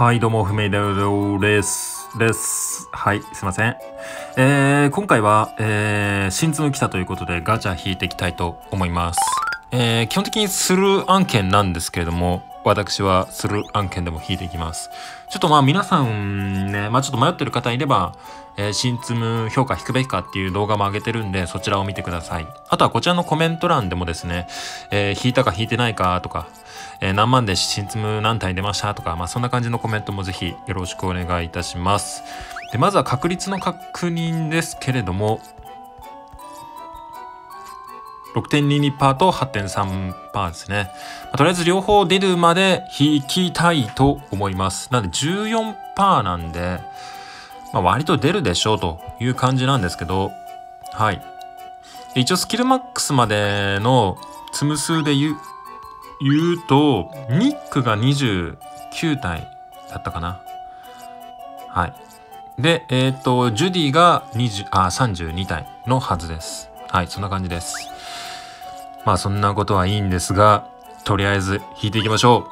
はい、どうも、不明です。はい、すいません。今回は、新ツム来たということでガチャ引いていきたいと思います。基本的にスルー案件なんですけれども、私はスルー案件でも引いていきます。ちょっと皆さんね、ちょっと迷ってる方いれば、新ツム評価引くべきかっていう動画も上げてるんで、そちらを見てください。あとはこちらのコメント欄でもですね、引いたか引いてないかとか、何万で新ツム何体出ましたとか、そんな感じのコメントもぜひよろしくお願いいたします。で、まずは確率の確認ですけれども、6.22% と 8.3% ですね。とりあえず両方出るまで引きたいと思います。なので 14% なんで、割と出るでしょうという感じなんですけど、はい。で、一応スキルマックスまでのツム数で言うと、ニックが29体だったかな。はい。で、ジュディが32体のはずです。はい、そんな感じです。そんなことはいいんですが、とりあえず引いていきましょ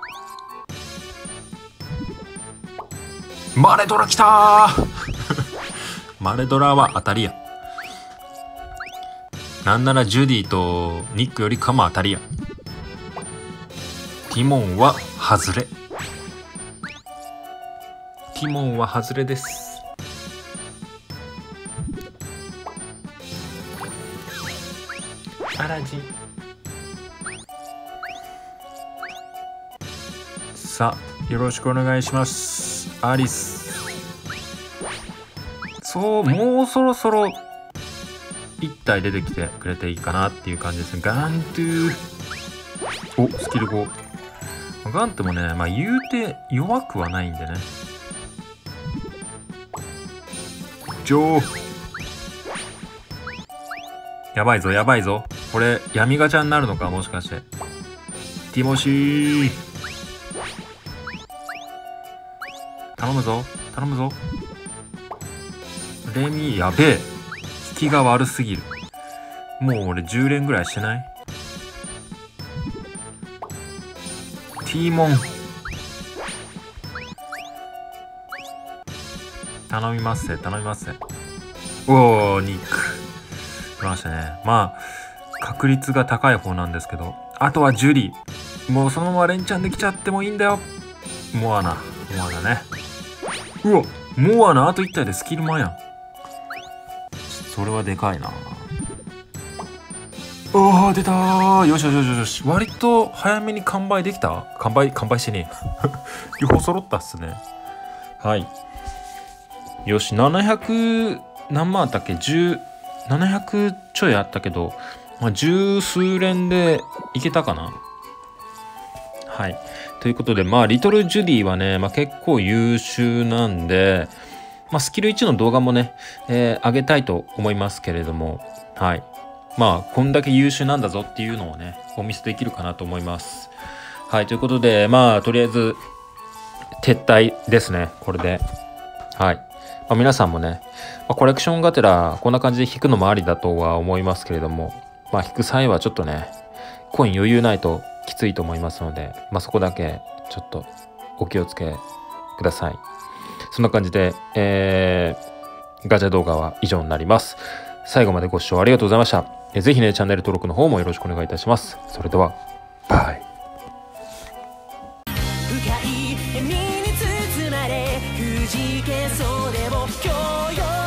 う。マレドラ来たーマレドラは当たりや。なんならジュディとニックよりかも当たりや。ティモンは外れ。ティモンは外れです。アラジン。さあ、よろしくお願いします。アリス。そう、もうそろそろ1体出てきてくれていいかなっていう感じですね。ガントゥー。お、スキル5。ガントもね、言うて弱くはないんでね。やばいぞ、やばいぞ。これ、闇ガチャになるのか、もしかして。ティモシー。頼むぞ、頼むぞ。レミ、やべえ。引きが悪すぎる。もう俺10連ぐらいしてない？ティモン。頼みますぜ、頼みますぜ。おー、ニック。来ましたね。確率が高い方なんですけど。あとはジュリー。もうそのまま連チャンできちゃってもいいんだよ。モアナね。うわ、モアナあと1体でスキルマンやん。それはでかいな。おー、出たー。よしよしよしよし。割と早めに完売できた？完売してねえ。両方揃ったっすね。はい。よし、700何万あったっけ？700ちょいあったけど、十数連でいけたかな。はい。ということで、リトルジュディはね、結構優秀なんで、スキル1の動画もね、上げたいと思いますけれども、はい。こんだけ優秀なんだぞっていうのをね、お見せできるかなと思います。はい。ということで、とりあえず、撤退ですね。これで。はい。皆さんもね、コレクションがてらこんな感じで引くのもありだとは思いますけれども、引く際はちょっとね、コイン余裕ないときついと思いますので、そこだけちょっとお気をつけください。そんな感じで、ガチャ動画は以上になります。最後までご視聴ありがとうございました。ぜひね、チャンネル登録の方もよろしくお願いいたします。それでは、バイ。深い笑みに包まれ、くじけそうでも今日よ